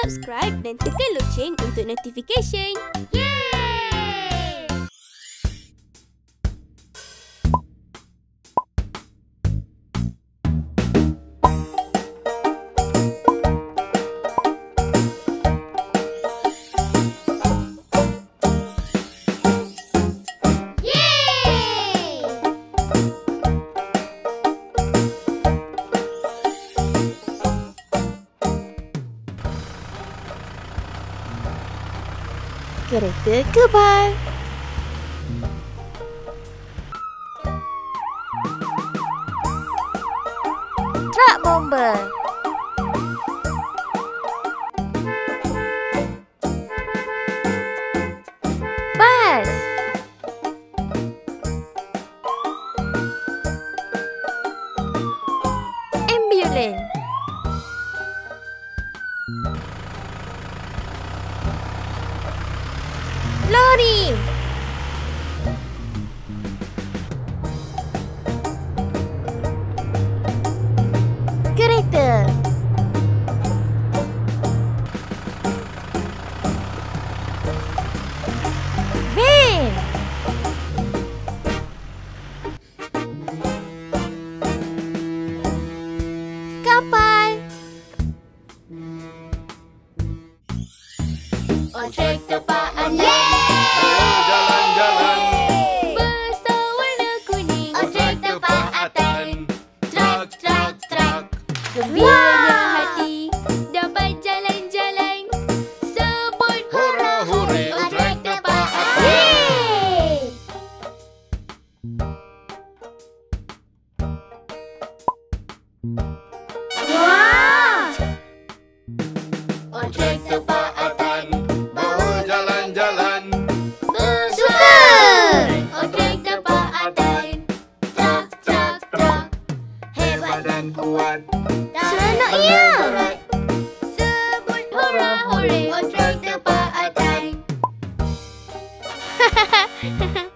subscribe dan tekan loceng untuk notification. Yeay! Kereta kebal. Truk bomba. Bas. Ambulan. Lori. Kereta. Van. Kapal. Ojek tepaan. Jalan-jalan. Besar warna kuning. Ojek tepatan. Trak. Gembiranya hati dapat jalan-jalan. Sebut Hora Horey. Ojek tepatan. Wah! Ojek tepatan. Bawa jalan-jalan. Suka! Ojek tepatan. Trak. Hebat dan kuat. Seronoknya! Sebut Hora Horey. Ojek tepatan.